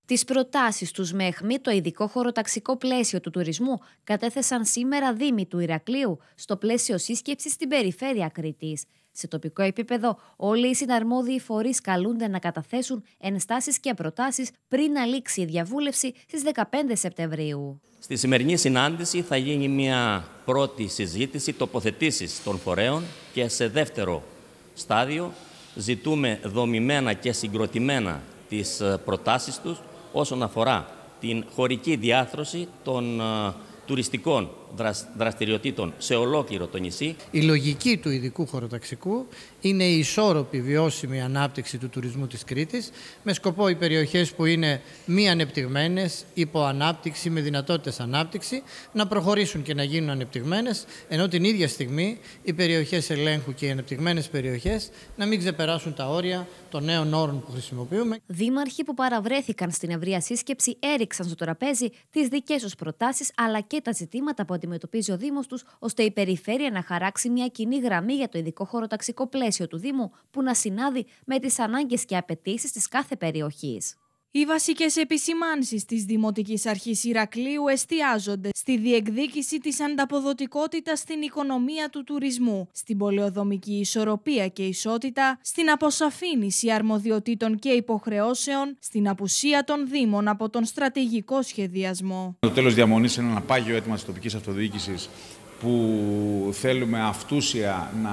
Τις προτάσεις τους με αιχμή το ειδικό χωροταξικό πλαίσιο του τουρισμού κατέθεσαν σήμερα δήμοι του Ηρακλείου στο πλαίσιο σύσκεψης στην περιφέρεια Κρήτης. Σε τοπικό επίπεδο, όλοι οι συναρμόδιοι φορείς καλούνται να καταθέσουν ενστάσεις και προτάσεις πριν να λήξει η διαβούλευση στις 15 Σεπτεμβρίου. Στη σημερινή συνάντηση θα γίνει μια πρώτη συζήτηση τοποθετήσεις των φορέων και σε δεύτερο στάδιο ζητούμε δομημένα και συγκροτημένα τις προτάσεις τους όσον αφορά την χωρική διάρθρωση των τουριστικών δραστηριοτήτων σε ολόκληρο το νησί. Η λογική του ειδικού χωροταξικού είναι η ισόρροπη βιώσιμη ανάπτυξη του τουρισμού της Κρήτης με σκοπό οι περιοχές που είναι μη ανεπτυγμένες, υποανάπτυξη με δυνατότητες ανάπτυξη να προχωρήσουν και να γίνουν ανεπτυγμένες, ενώ την ίδια στιγμή οι περιοχές ελέγχου και οι ανεπτυγμένες περιοχές να μην ξεπεράσουν τα όρια των νέων όρων που χρησιμοποιούμε. Δήμαρχοι που παραβρέθηκαν στην ευρεία σύσκεψη έριξαν στο τραπέζι τις δικές τους προτάσεις αλλά και τα ζητήματα που αντιμετωπίζει ο Δήμος τους, ώστε η περιφέρεια να χαράξει μια κοινή γραμμή για το ειδικό χωροταξικό πλαίσιο του Δήμου που να συνάδει με τις ανάγκες και απαιτήσεις της κάθε περιοχής. Οι βασικές επισημάνσεις της Δημοτικής Αρχής Ηρακλείου εστιάζονται στη διεκδίκηση της ανταποδοτικότητας στην οικονομία του τουρισμού, στην πολεοδομική ισορροπία και ισότητα, στην αποσαφήνιση αρμοδιοτήτων και υποχρεώσεων, στην απουσία των Δήμων από τον στρατηγικό σχεδιασμό. Το τέλος διαμονής είναι ένα πάγιο αίτημα της τοπικής αυτοδιοίκησης που θέλουμε αυτούσια να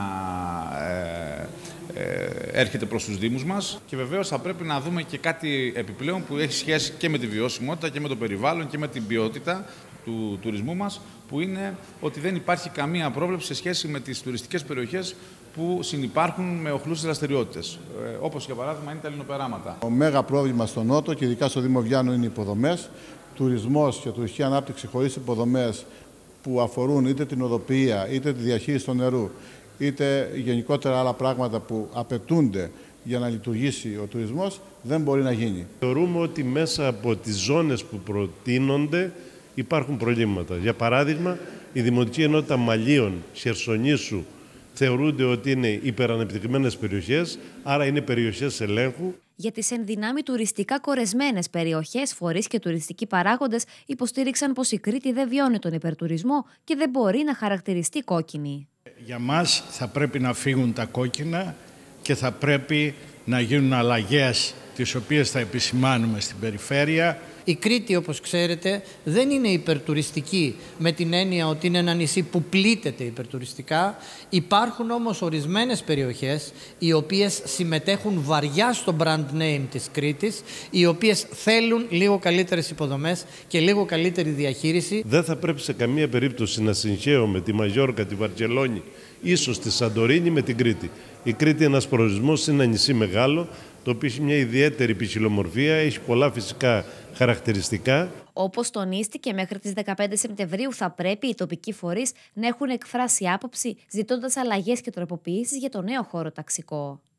έρχεται προς τους Δήμους μας και βεβαίως θα πρέπει να δούμε και κάτι επιπλέον που έχει σχέση και με τη βιωσιμότητα και με το περιβάλλον και με την ποιότητα του τουρισμού μας, που είναι ότι δεν υπάρχει καμία πρόβλεψη σε σχέση με τις τουριστικές περιοχές που συνυπάρχουν με οχλούσες δραστηριότητες, όπως για παράδειγμα είναι τα ελληνοπεράματα. Το μέγα πρόβλημα στο Νότο και ειδικά στο Δήμο Βιάνου είναι οι υποδομές. Τουρισμός και τουριστική ανάπτυξη χωρίς υποδομές που αφορούν είτε την οδοποιία, είτε τη διαχείριση του νερού, είτε γενικότερα άλλα πράγματα που απαιτούνται για να λειτουργήσει ο τουρισμός, δεν μπορεί να γίνει. Θεωρούμε ότι μέσα από τις ζώνες που προτείνονται υπάρχουν προβλήματα. Για παράδειγμα, η Δημοτική Ενότητα Μαλίων, Χερσονήσου θεωρούνται ότι είναι υπερανεπτυγμένες περιοχές, άρα είναι περιοχές ελέγχου. Για τις ενδυνάμει τουριστικά κορεσμένες περιοχές, φορείς και τουριστικοί παράγοντες υποστήριξαν πως η Κρήτη δεν βιώνει τον υπερτουρισμό και δεν μπορεί να χαρακτηριστεί κόκκινη. Για μας θα πρέπει να φύγουν τα κόκκινα και θα πρέπει να γίνουν αλλαγές τις οποίες θα επισημάνουμε στην περιφέρεια. Η Κρήτη, όπως ξέρετε, δεν είναι υπερτουριστική με την έννοια ότι είναι ένα νησί που πλήττεται υπερτουριστικά. Υπάρχουν όμως ορισμένες περιοχές οι οποίες συμμετέχουν βαριά στο brand name της Κρήτης, οι οποίες θέλουν λίγο καλύτερες υποδομές και λίγο καλύτερη διαχείριση. Δεν θα πρέπει σε καμία περίπτωση να συγχαίουμε τη Μαγιόρκα, τη Βαρκελόνη, ίσως τη Σαντορίνη με την Κρήτη. Η Κρήτη είναι ένας προορισμός, είναι ένα νησί μεγάλο, το οποίο έχει μια ιδιαίτερη ποικιλομορφία, έχει πολλά φυσικά χαρακτηριστικά. Όπως τονίστηκε, μέχρι τις 15 Σεπτεμβρίου θα πρέπει οι τοπικοί φορείς να έχουν εκφράσει άποψη ζητώντας αλλαγές και τροποποιήσεις για το νέο χωροταξικό.